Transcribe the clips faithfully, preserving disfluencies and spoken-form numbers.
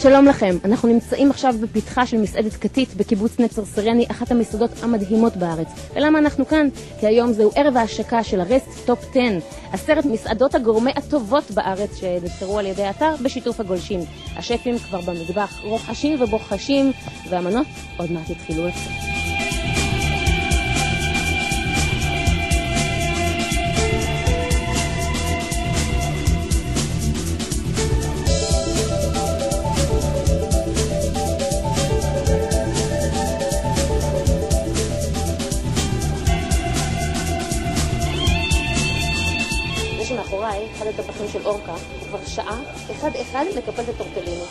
שלום לכם, אנחנו נמצאים עכשיו בפתחה של מסעדת קטית בקיבוץ נצר סרני, אחת המסעדות המדהימות בארץ. ולמה אנחנו כאן? כי היום זהו ערב ההשקה של הרסט טופ עשר, עשרת מסעדות הגורמה הטובות בארץ שנבחרו על ידי האתר בשיתוף הגולשים. השפים כבר במטבח רוחשים ובוחשים, והמנות עוד מעט יתחילו לצאת. מאחוריי, אחד הטבחים של אורקה, הוא כבר שעה, אחד אחד לקפל את הטורטלינו.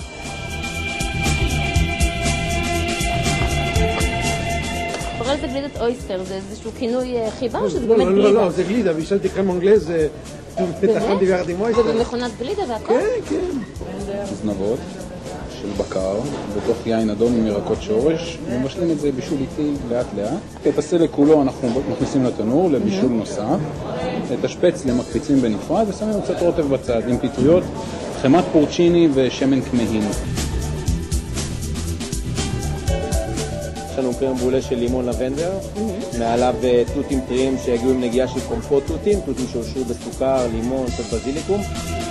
פרל זה גלידת אויסטר, זה איזשהו כינוי חיבה או שזה באמת גלידה? לא, לא, זה גלידה, בישלתי קרם אנגלז, זה תחנתי ביחד עם אויסטר. זה במכונת גלידה והכל? כן, כן. זנבות של בקר, בתוך יין אדום עם ירקות שורש, ומשלים את זה בישול איטי לאט לאט. את הסלק כולו אנחנו מכניסים לתנור לבישול נוסף. את השפץ למקפיצים בנפרד ושמים קצת רוטב בצד עם פטריות, חמת פורצ'יני ושמן כמהין. יש לנו קרם בולה של לימון לבנדר, מעליו תותים טריים שהגיעו עם נגיעה של קומפוט תותים, תותים שאושרו בסוכר, לימון, קצת בזיליקום.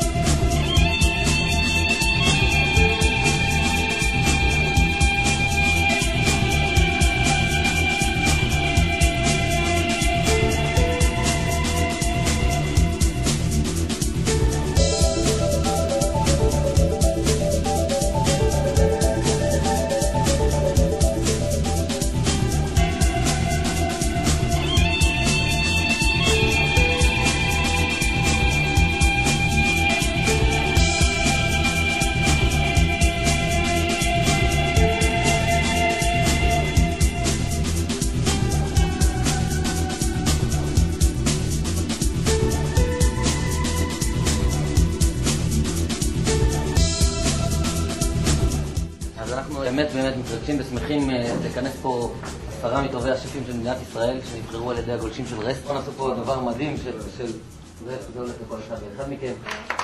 אז אנחנו באמת באמת מתרגשים ושמחים לכנס פה עשרה מטובי השפים של מדינת ישראל שנבחרו על ידי הגולשים של רסט. אנחנו נעשו פה דבר מדהים של... זה הולך לכל אחד ואחד מכם.